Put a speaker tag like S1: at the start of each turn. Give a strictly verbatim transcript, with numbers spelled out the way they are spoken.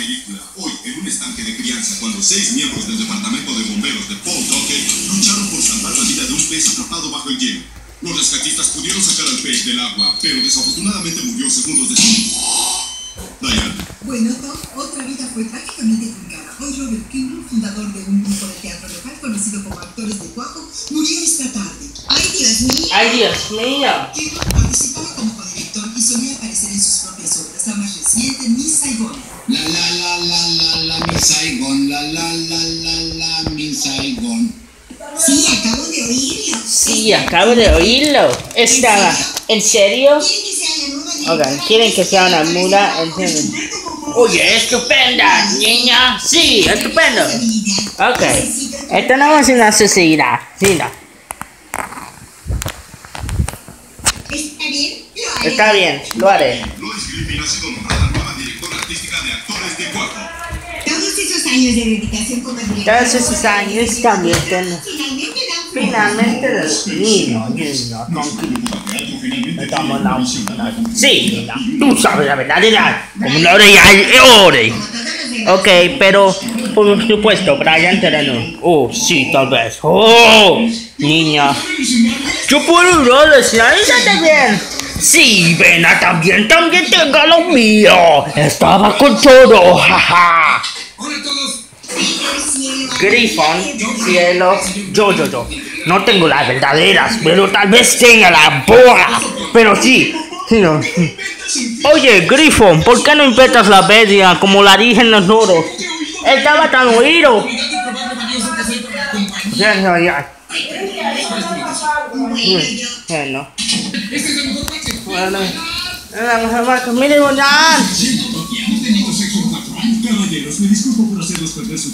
S1: película. Hoy, en un estanque de crianza, cuando seis miembros del departamento de bomberos de Paul Dockett lucharon por salvar la vida de un pez atrapado bajo el hielo. Los rescatistas pudieron sacar al pez del agua, pero desafortunadamente murió segundos después. Diane.
S2: Bueno, Tom, otra vida fue trágicamente truncada. Hoy Robert Kimball, fundador de un grupo de teatro local conocido como Actores de Cuajo, murió esta tarde. ¡Ay, Dios mío!
S3: ¡Ay, Dios mío!
S2: Kimball participaba como codirector y solía aparecer en sus propias obras. La más reciente, Miss Saigon.
S4: La la la la la la Miss Saigon, la la la la la Miss Saigon.
S2: Sí, acabo de oírlo.
S3: Sí, acabo de oírlo. Estaba. ¿En serio? Ok, quieren que sea una mula. ¿Entienden? Oye, estupenda, niña. Sí, estupendo. Ok, esto no es una suicida. Sí, no.
S2: ¿Está bien? Lo haré.
S3: Está bien, lo haré.
S1: Lois Griffin ha sido nombrada nueva directora artística de Actores de Cuajo.
S2: Todos esos años de dedicación como directora.
S3: Todos esos años también ten...
S2: Finalmente dan
S3: Finalmente los niños, niños, estamos en la... Sí, tú sabes la verdad, como una hora y ore. Ok, pero por supuesto, Brian Terreno. Oh, sí, tal vez. Oh, niña. Yo puedo ir a la ciencia también. Sí, Vena también, también tenga lo mío. Estaba con todo, jaja.
S4: Hola a todos.
S3: Griffon, cielo, yo, yo, yo. No tengo las verdaderas, pero tal vez tenga la bola. Pero sí, sí, no. Oye, Griffon, ¿por qué no inventas la bestia como la dije en los noros? Estaba tan oído. Ya, ya, ya. Bueno. Bueno. La mejor marca, miren, ya.
S1: Hemos tenido sexo cuatro años. Caballeros, me disculpo por hacerlos perder su